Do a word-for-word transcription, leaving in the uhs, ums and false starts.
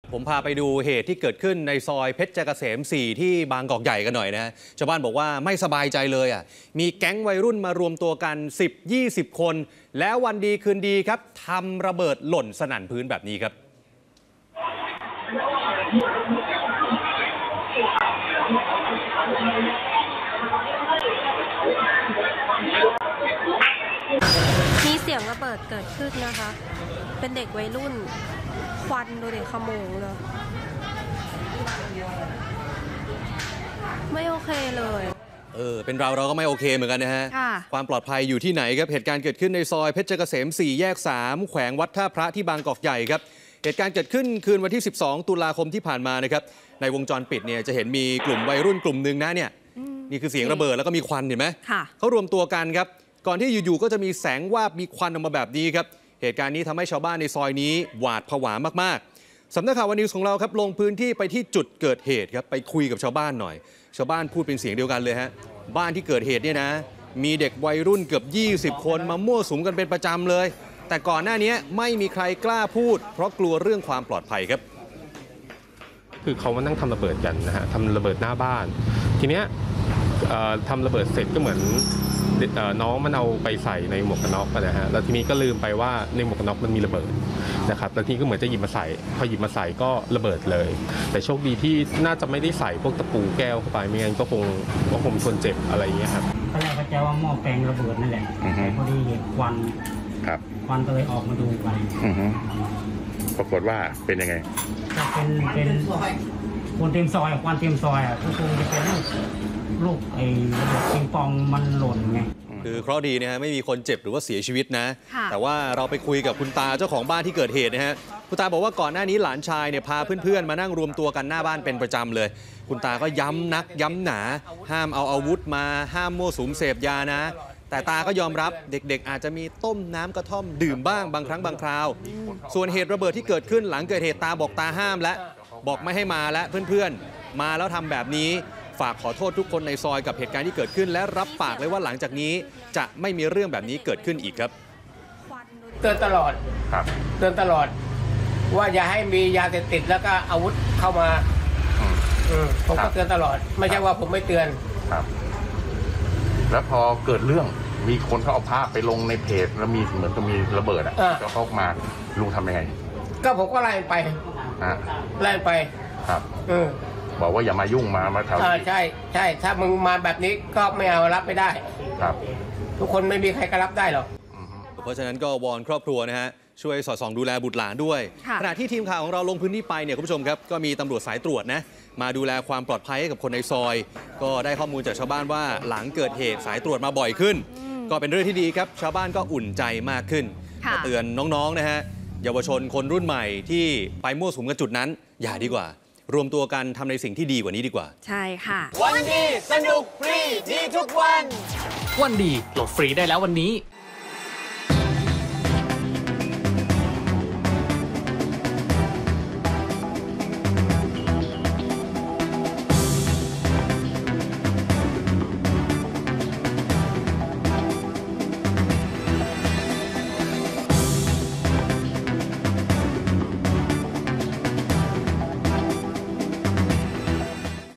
ผมพาไปดูเหตุที่เกิดขึ้นในซอยเพชรเกษมสี่ที่บางกอกใหญ่กันหน่อยนะชาวบ้านบอกว่าไม่สบายใจเลยอ่ะมีแก๊งวัยรุ่นมารวมตัวกัน สิบ ยี่สิบ คนแล้ววันดีคืนดีครับทำระเบิดหล่นสนั่นพื้นแบบนี้ครับมีเสียงระเบิดเกิดขึ้นนะคะเป็นเด็กวัยรุ่นควันดูเด็กขโมงเลยไม่โอเคเลยเออเป็นเราเราก็ไม่โอเคเหมือนกันนะฮะความปลอดภัยอยู่ที่ไหนครับเหตุการณ์เกิดขึ้นในซอยเพชรเกษมสี่แยกสามแขวงวัดท่าพระที่บางกอกใหญ่ครับเหตุการณ์เกิดขึ้นคืนวันที่สิบสองตุลาคมที่ผ่านมานะครับในวงจรปิดเนี่ยจะเห็นมีกลุ่มวัยรุ่นกลุ่มหนึ่งนะเนี่ยนี่คือเสียงระเบิดแล้วก็มีควันเห็นไหมเขารวมตัวกันครับก่อนที่อยู่ๆก็จะมีแสงวาบมีควันออกมาแบบนี้ครับเหตุการณ์นี้ทำให้ชาวบ้านในซอยนี้หวาดผวามากๆสำนักข่าววันนิวส์ของเราครับลงพื้นที่ไปที่จุดเกิดเหตุครับไปคุยกับชาวบ้านหน่อยชาวบ้านพูดเป็นเสียงเดียวกันเลยฮะบ้านที่เกิดเหตุเนี่ยนะมีเด็กวัยรุ่นเกือบยี่สิบคนมามั่วสุมกันเป็นประจำเลยแต่ก่อนหน้านี้ไม่มีใครกล้าพูดเพราะกลัวเรื่องความปลอดภัยครับคือเขามานั่งทำระเบิดกันนะฮะทำระเบิดหน้าบ้านทีเนี้ยทำระเบิดเสร็จก็เหมือนน้องมันเอาไปใส่ในหมวกกันน็อกนะฮะแล้วทีนี้ก็ลืมไปว่าในหมวกกันน็อกมันมีระเบิดนะครับแล้วทีนี้ก็เหมือนจะหยิบมาใส่พอหยิบมาใส่ก็ระเบิดเลยแต่โชคดีที่น่าจะไม่ได้ใส่พวกตะปูแก้วเข้าไปไม่งั้นก็คงก็คงคนเจ็บอะไรอย่างเงี้ยครับตอนแรกเขาจะว่าหม้อแปลงระเบิดนั่นแหละแต่พอดีเห็นควันควันก็เลยออกมาดูไปปรากฏว่าเป็นยังไงก็เป็นเป็นคนเต็มซอยควันเต็มซอยอ่ะก็คงจะเป็นลูกลูกไอ้ระเบิดปิงปองมันหล่นไงคือเคราะห์ดีนะฮะไม่มีคนเจ็บหรือว่าเสียชีวิตนะแต่ว่าเราไปคุยกับคุณตาเจ้าของบ้านที่เกิดเหตุนะฮะคุณตาบอกว่าก่อนหน้านี้หลานชายเนี่ยพาเพื่อนๆมานั่งรวมตัวกันหน้าบ้านเป็นประจำเลยคุณตาก็ย้ำนักย้ำหนาห้ามเอาอาวุธมาห้ามมั่วสุมเสพยานะแต่ตาก็ยอมรับเด็กๆอาจจะมีต้มน้ำกระท่อมดื่มบ้างบางครั้งบางคราวส่วนเหตุระเบิดที่เกิดขึ้นหลังเกิดเหตุตาบอกตาห้ามและบอกไม่ให้มาและเพื่อนๆมาแล้วทำแบบนี้ฝากขอโทษทุกคนในซอยกับเหตุการณ์ที่เกิดขึ้นและรับปากเลยว่าหลังจากนี้จะไม่มีเรื่องแบบนี้เกิดขึ้นอีกครับเตือนตลอดครับเตือนตลอดว่าอย่าให้มียาเสพติดแล้วก็อาวุธเข้ามาผมก็เตือนตลอดไม่ใช่ว่าผมไม่เตือนครับแล้วพอเกิดเรื่องมีคนเขาเอาภาพไปลงในเพจแล้วมีเหมือนกับมีระเบิดอ่ะแล้วเขามาลุงทำยังไงก็ผมก็ไล่ไปไล่ไปครับบอกว่าอย่ามายุ่งมามาทำใช่ใช่ถ้ามึงมาแบบนี้ก็ไม่เอารับไม่ได้ครับทุกคนไม่มีใครก็รับได้หรอกเพราะฉะนั้นก็วอนครอบครัวนะฮะช่วยสอดส่องดูแลบุตรหลานด้วยขณะที่ทีมข่าวของเราลงพื้นที่ไปเนี่ยคุณผู้ชมครับก็มีตำรวจสายตรวจนะมาดูแลความปลอดภัยให้กับคนในซอยก็ได้ข้อมูลจากชาวบ้านว่าหลังเกิดเหตุสายตรวจมาบ่อยขึ้นก็เป็นเรื่องที่ดีครับชาวบ้านก็อุ่นใจมากขึ้นเตือนน้องๆนะฮะเยาวชนคนรุ่นใหม่ที่ไปมั่วสุมกันจุดนั้นอย่าดีกว่ารวมตัวกันทำในสิ่งที่ดีกว่านี้ดีกว่าใช่ค่ะวันดีสนุกฟรีดีทุกวันวันดีโหลดฟรีได้แล้ววันนี้